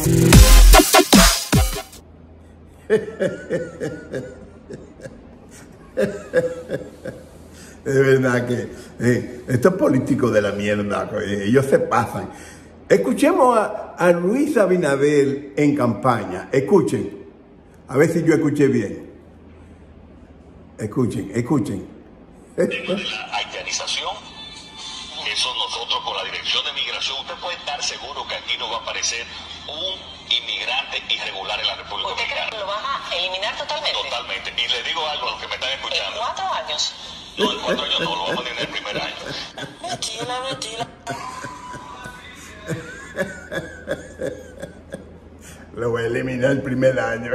Es verdad que estos políticos de la mierda, ellos se pasan. Escuchemos a Luis Abinader en campaña. Escuchen. A ver si yo escuché bien. Escuchen. De la haitianización, eso nosotros con la Dirección de Migración, usted puede estar seguro que aquí no va a aparecer un inmigrante irregular en la República Dominicana. ¿Usted cree que lo vas a eliminar totalmente? Totalmente. Y le digo algo a los que me están escuchando. ¿En 4 años? No, en 4 años no, lo vamos a tener en el primer año. Mentira. Lo voy a eliminar el primer año.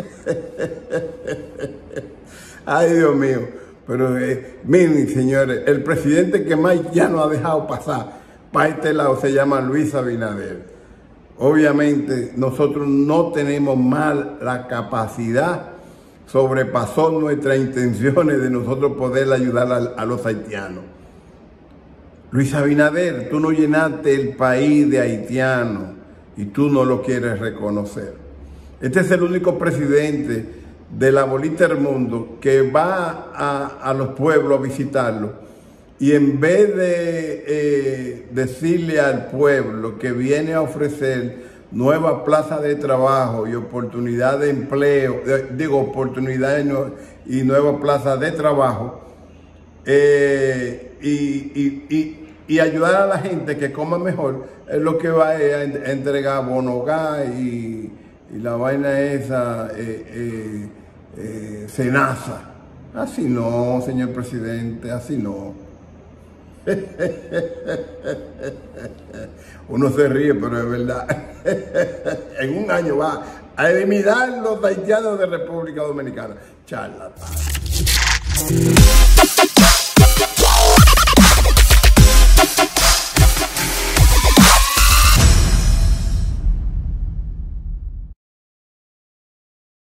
Ay, Dios mío. Pero miren, señores, el presidente que más ya nos ha dejado pasar para este lado se llama Luis Abinader. Obviamente nosotros no tenemos más la capacidad, sobrepasó nuestras intenciones de nosotros poder ayudar a los haitianos. Luis Abinader, tú no llenaste el país de haitianos y tú no lo quieres reconocer. Este es el único presidente de la bolita del mundo que va a los pueblos a visitarlos y en vez de decirle al pueblo que viene a ofrecer nuevas plazas de trabajo y oportunidades de empleo, oportunidades y nuevas plazas de trabajo, y ayudar a la gente que coma mejor, es lo que va a entregar bonogá y la vaina esa, cenaza. Así no, señor presidente, así no. Uno se ríe, pero es verdad. En un año va a eliminar los haitianos de República Dominicana. Charlatán.